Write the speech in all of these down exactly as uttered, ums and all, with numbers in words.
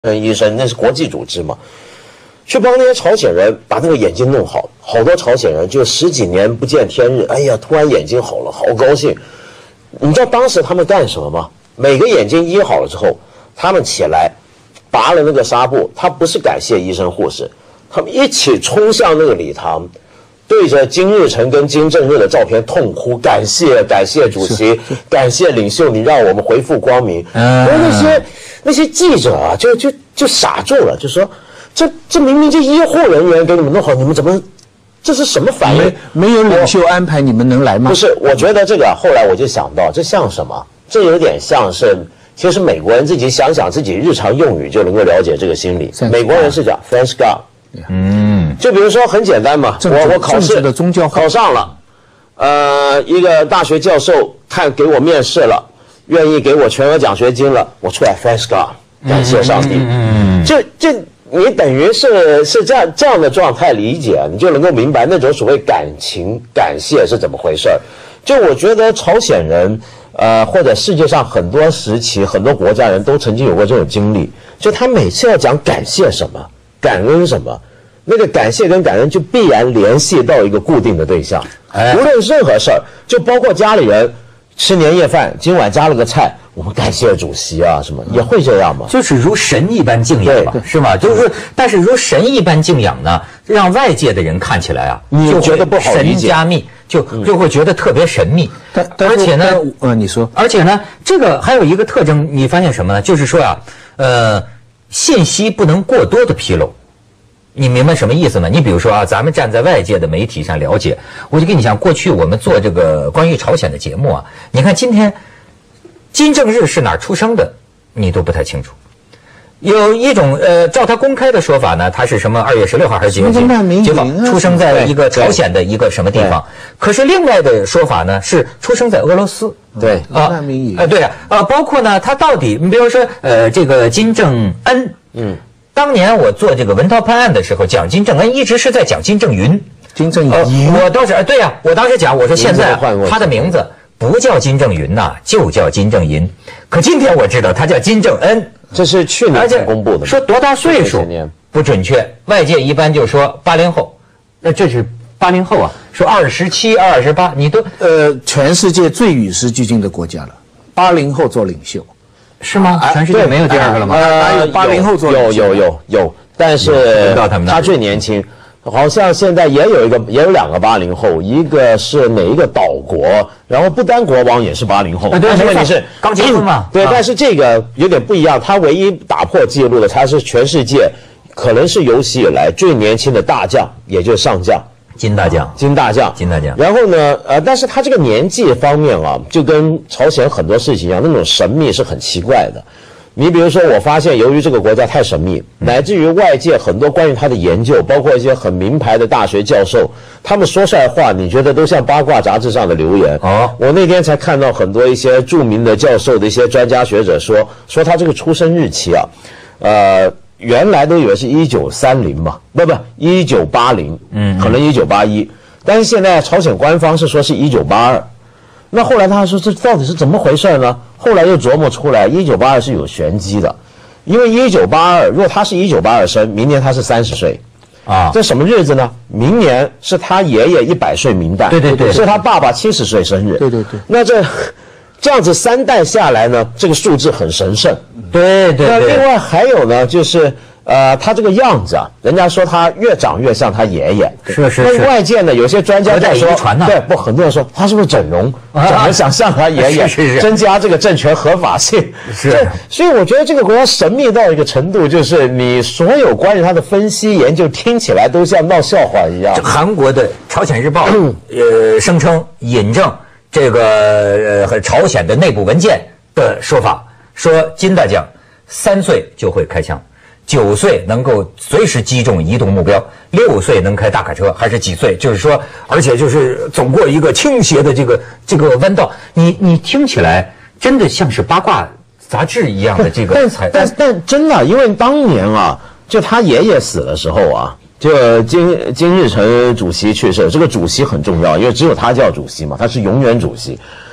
医生，那是国际组织嘛，去帮那些朝鲜人把那个眼睛弄好。好多朝鲜人就十几年不见天日，哎呀，突然眼睛好了，好高兴。你知道当时他们干什么吗？每个眼睛医好了之后，他们起来拔了那个纱布，他不是感谢医生护士，他们一起冲向那个礼堂，对着金日成跟金正日的照片痛哭，感谢感谢主席，感谢领袖，你让我们恢复光明。然后那些那些记者啊，就就就傻住了，就说这这明明就医护人员给你们弄好，你们怎么这是什么反应？ 没没有领袖安排，你们能来吗？ 不是，我觉得这个后来我就想到，这像什么？这有点像是，其实美国人自己想想自己日常用语就能够了解这个心理。美国人是讲 Thank God。嗯，就比如说很简单嘛，我我考试的宗教考上了，呃，一个大学教授看给我面试了，愿意给我全额奖学金了，我出来 Thank God， 感谢上帝。嗯，这这你等于是是这样这样的状态理解，你就能够明白那种所谓感情感谢是怎么回事。就我觉得朝鲜人，呃，或者世界上很多时期很多国家人都曾经有过这种经历，就他每次要讲感谢什么。感恩什么？那个感谢跟感恩就必然联系到一个固定的对象，哎，无论是任何事儿，就包括家里人吃年夜饭，今晚加了个菜，我们感谢主席啊，什么也会这样吗？ 就是如神一般敬仰吧，是吗？就是说，但是如神一般敬仰呢，让外界的人看起来啊， 你觉得不好理解， 神加密，就就会觉得特别神秘。 但而且呢， 呃，你说， 而且呢，这个还有一个特征，你发现什么呢？就是说啊，呃。信息不能过多的披露，你明白什么意思吗？你比如说啊，咱们站在外界的媒体上了解，我就跟你讲，过去我们做这个关于朝鲜的节目啊，你看今天金正日是哪儿出生的，你都不太清楚。有一种呃，照他公开的说法呢，他是什么二月十六号还是几月几号出生在一个朝鲜的一个什么地方？可是另外的说法呢是出生在俄罗斯。 对啊，难民营。呃，对啊，呃，包括呢，他到底，你比如说，呃，这个金正恩，嗯，当年我做这个文韬判案的时候，讲金正恩一直是在讲金正云， 金正云，我当时，对呀，我当时讲，我说现在他的名字不叫金正云呐，就叫金正银，可今天我知道他叫金正恩。 这是去年才公布的， 说多大岁数不准确，外界一般就说八零后，那这是八零后啊，说二十七、二十八，你都呃，全世界最与时俱进的国家了，八零后做领袖， 是吗？全世界没有第二个了吗？ 哪有八零后做领袖？ 有有有有，但是他最年轻。好像现在也有一个，也有两个八零后，一个是哪一个岛国，然后不丹国王也是八零后。但是问题是刚结婚嘛？ 对，但是这个有点不一样，他唯一打破记录的，他是全世界可能是有史以来最年轻的大将，也就是上将金大将， 金大将， 金大将。 然后呢，呃，但是他这个年纪方面啊，就跟朝鲜很多事情一样，那种神秘是很奇怪的。你比如说，我发现由于这个国家太神秘，乃至于外界很多关于他的研究，包括一些很名牌的大学教授，他们说出来话，你觉得都像八卦杂志上的留言。哦，我那天才看到很多一些著名的教授的一些专家学者说，说他这个出生日期啊，呃，原来都以为是一九三零嘛，不不，一九八零，嗯，可能一九八一，但是现在朝鲜官方是说是一九八二。那后来他说这到底是怎么回事呢？后来又琢磨出来，一九八二是有玄机的，因为一九八二，如果他是一九八二生，明年他是三十岁，啊，这什么日子呢？明年是他爷爷一百岁冥诞， 对对对， 是他爸爸七十岁生日， 对对对。 那这这样子三代下来呢，这个数字很神圣， 对对对。 那另外还有呢，就是。呃，他这个样子啊，人家说他越长越像他爷爷。 是是是。 那外界呢，有些专家在说，对，不，很多人说他是不是整容，长得想像他爷爷， 是是是， 增加这个政权合法性。 是。 所以我觉得这个国家神秘到一个程度，就是你所有关于他的分析研究，听起来都像闹笑话一样。 韩国的《朝鲜日报》呃声称引证这个呃朝鲜的内部文件的说法，说金大将三岁就会开枪。九岁能够随时击中移动目标，六岁能开大卡车，还是几岁？就是说，而且就是走过一个倾斜的这个这个弯道，你你听起来真的像是八卦杂志一样的这个。 但但但真的，因为当年啊，就他爷爷死的时候啊，就金金日成主席去世，这个主席很重要，因为只有他叫主席嘛，他是永远主席。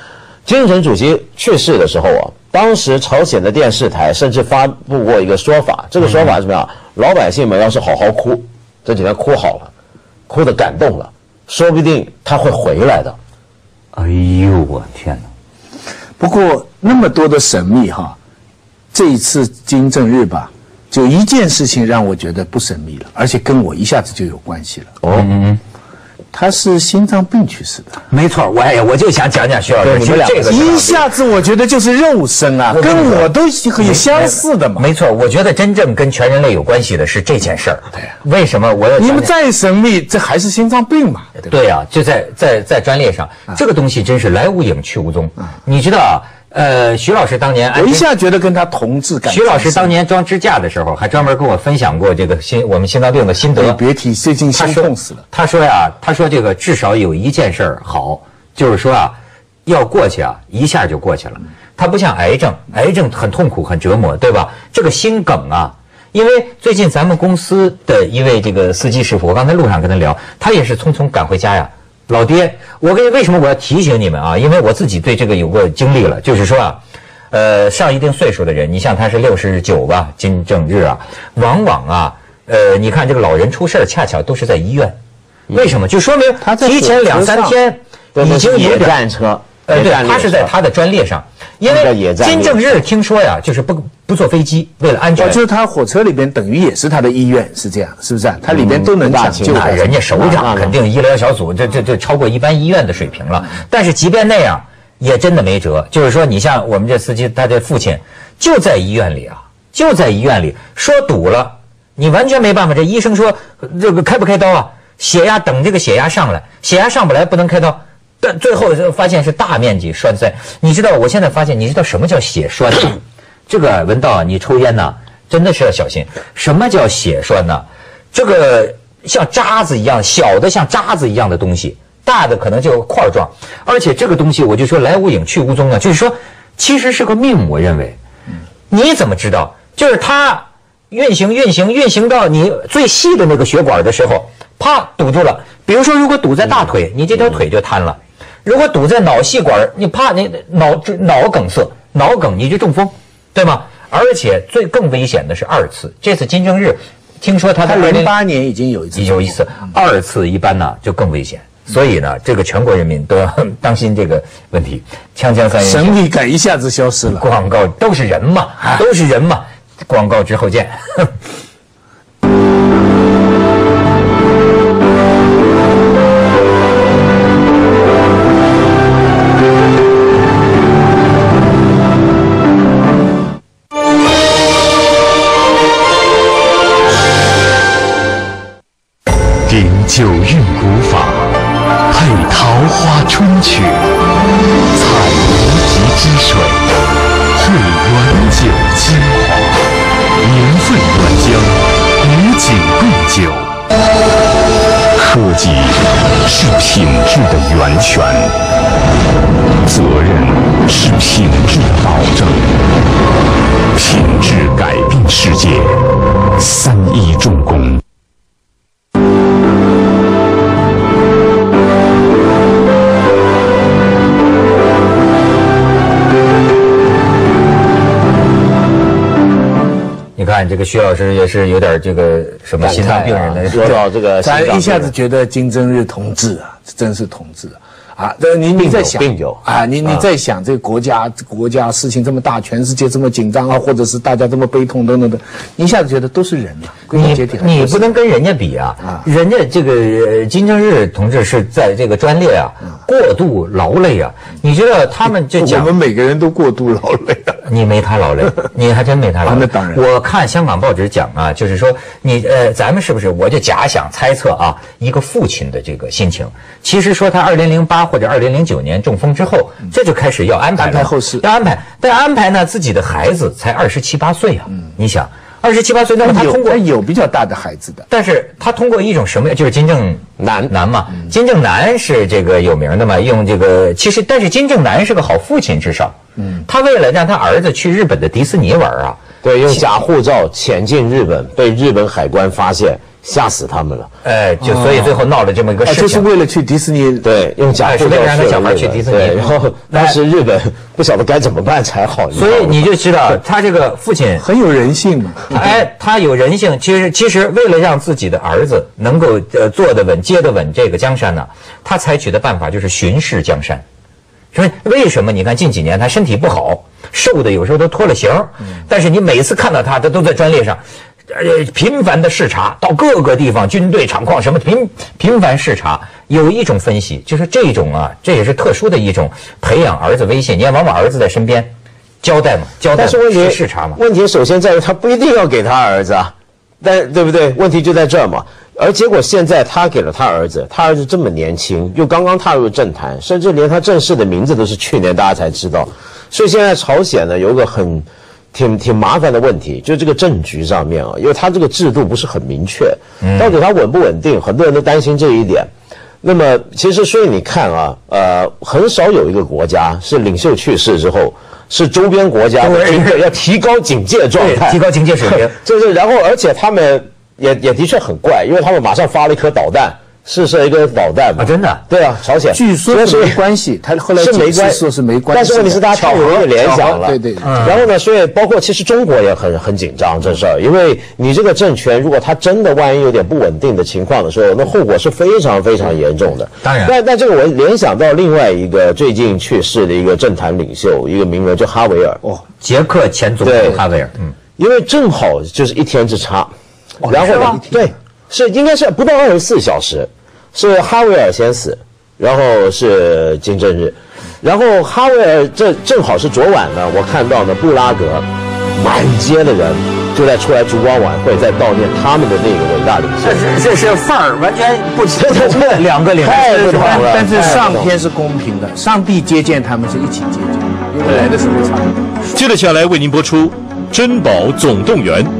金日成主席去世的时候啊，当时朝鲜的电视台甚至发布过一个说法，这个说法是什么样？嗯、老百姓们要是好好哭，这几天哭好了，哭得感动了，说不定他会回来的。 哎呦，我天哪！ 不过那么多的神秘哈，这一次金正日吧，就一件事情让我觉得不神秘了，而且跟我一下子就有关系了。 哦，嗯。 他是心脏病去世的， 没错。我哎，我就想讲讲徐老师，其实这个一下子我觉得就是肉身啊，跟我都很相似的嘛。 没错，我觉得真正跟全人类有关系的是这件事儿。 对呀， 为什么我要？ 你们再神秘，这还是心脏病嘛？ 对呀，就在在在专列上，这个东西真是来无影去无踪。你知道啊？呃，徐老师当年， 我一下觉得跟他同志感。 徐老师当年装支架的时候，还专门跟我分享过这个心我们心脏病的心得。 你别提，最近心痛死了。 他说呀，他说这个至少有一件事儿好，就是说啊，要过去啊，一下就过去了。他不像癌症，癌症很痛苦很折磨，对吧？这个心梗啊，因为最近咱们公司的一位这个司机师傅，我刚才路上跟他聊，他也是匆匆赶回家呀。老爹，我跟为什么我要提醒你们啊？因为我自己对这个有过经历了，就是说啊，呃，上一定岁数的人，你像他是六十九吧，金正日啊，往往啊，呃，你看这个老人出事恰巧都是在医院，为什么？就说明他提前两三天已经有点战车， 呃，对，他是在他的专列上，因为金正日听说呀，就是不不坐飞机，为了安全， 就是他火车里边等于也是他的医院，是这样，是不是？他里边都能抢救。 那人家首长肯定医疗小组，这这这超过一般医院的水平了。但是即便那样，也真的没辙。就是说，你像我们这司机，他的父亲就在医院里啊，就在医院里，说堵了，你完全没办法。这医生说这个开不开刀啊？血压等这个血压上来，血压上不来不能开刀。但最后发现是大面积栓塞。你知道，我现在发现，你知道什么叫血栓吗？这个文道，你抽烟呢，真的是要小心。什么叫血栓呢？这个像渣子一样，小的像渣子一样的东西，大的可能就块状。而且这个东西，我就说来无影去无踪啊，就是说，其实是个命。我认为，你怎么知道？就是它运行、运行、运行到你最细的那个血管的时候，啪堵住了。比如说，如果堵在大腿，你这条腿就瘫了；如果堵在脑细管，你啪，你脑脑梗塞、脑梗，你就中风。对吗？而且最更危险的是二次。这次金正日，听说他他零八年已经有一次， 有一次，二次一般呢就更危险。所以呢，这个全国人民都要当心这个问题。锵锵三人行， 神秘感一下子消失了。 广告都是人嘛，都是人嘛。广告之后见。 顶九韵古法，配桃花春曲，采无极之水，汇原酒精华，年份原浆，与景共酒。科技是品质的源泉，责任是品质的保证，品质改变世界，三一重工。 你看这个徐老师也是有点这个什么心脏病人的， 说到这个， 咱一下子觉得金正日同志啊，真是同志啊！这你你在想啊，你你在想这个国家国家事情这么大，全世界这么紧张啊，或者是大家这么悲痛等等等，你一下子觉得都是人啊， 你你不能跟人家比啊！啊人家这个金正日同志是在这个专列啊过度劳累啊，你知道他们就讲我们每个人都过度劳累啊。 你没他劳累，你还真没他劳累。 啊、那当然。 我看香港报纸讲啊，就是说你呃，咱们是不是？我就假想猜测啊，一个父亲的这个心情。其实说他二零零八或者二零零九年中风之后，嗯、这就开始要安排了， 安排后事， 要安排。但安排呢，自己的孩子才二十七八岁啊，嗯、你想。二十七八岁，那么他通过有比较大的孩子的， 但是他通过一种什么，就是金正男男嘛，嗯、金正男是这个有名的嘛，用这个其实，但是金正男是个好父亲，至少，嗯，他为了让他儿子去日本的迪士尼玩啊， 对，用假护照潜进日本，被日本海关发现， 吓死他们了。 哎，就所以最后闹了这么一个事情， 就是为了去迪士尼， 对，用假护照让他小孩去迪士尼， 然后当时日本不晓得该怎么办才好。 所以你就知道他这个父亲很有人性嘛。 哎，他有人性。其实其实为了让自己的儿子能够呃坐得稳、接得稳这个江山呢，他采取的办法就是巡视江山。说为什么？你看近几年他身体不好，瘦的有时候都脱了形，但是你每次看到他，他都在专列上。呃，频繁的视察，到各个地方，军队厂矿什么频频繁视察。有一种分析，就是这种啊，这也是特殊的一种培养儿子威信。你看，往往儿子在身边交代嘛，交代但是问题视察嘛。 问题首先在于他不一定要给他儿子啊，但对不对？问题就在这儿嘛。而结果现在他给了他儿子，他儿子这么年轻，又刚刚踏入政坛，甚至连他正式的名字都是去年大家才知道。所以现在朝鲜呢有个很。挺挺麻烦的问题，就是这个政局上面啊，因为它这个制度不是很明确，到底它稳不稳定，很多人都担心这一点。那么其实所以你看啊，呃，很少有一个国家是领袖去世之后，是周边国家的军队要提高警戒状态， 提高警戒水平。 就是，然后而且他们也也的确很怪，因为他们马上发了一颗导弹。试射一个导弹嘛？ 啊，真的？ 对啊，朝鲜据说是没关系，他后来是没关系， 说是没关系。 但是问题是大家太容易联想了， 对对。 嗯、然后呢，所以包括其实中国也很很紧张这事儿，因为你这个政权如果它真的万一有点不稳定的情况的时候，那后果是非常非常严重的。 当然， 但但这个我联想到另外一个最近去世的一个政坛领袖，一个名人叫哈维尔。 哦，捷克前总统哈维尔。 嗯，因为正好就是一天之差， 哦、 然后呢，对，是应该是不到二十四小时。是哈维尔先死，然后是金正日，然后哈维尔这正好是昨晚呢，我看到呢布拉格满街的人就在出来烛光晚会，在悼念他们的那个伟大领袖。 这是范儿完全不同的两个领袖， 太不同了。 但是上天是公平的，上帝接见他们是一起接见，因为来的时候差不多。 接着下来为您播出《珍宝总动员》。